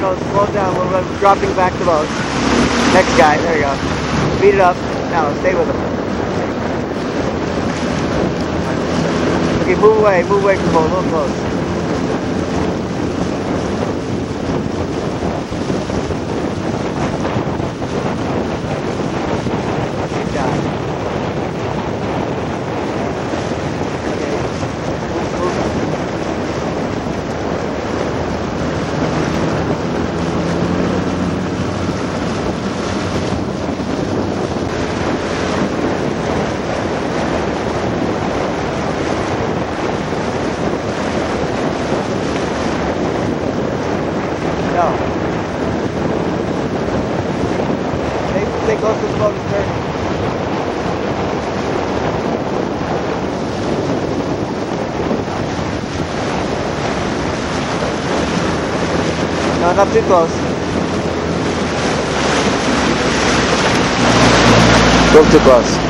No, slow down. We're dropping back the boat. Next guy. There you go. Speed it up. Now, stay with him. Okay, move away. Move away from the boat. A little close. Good job. No. Stay close to the boat and turn. No, not too close. Go too close.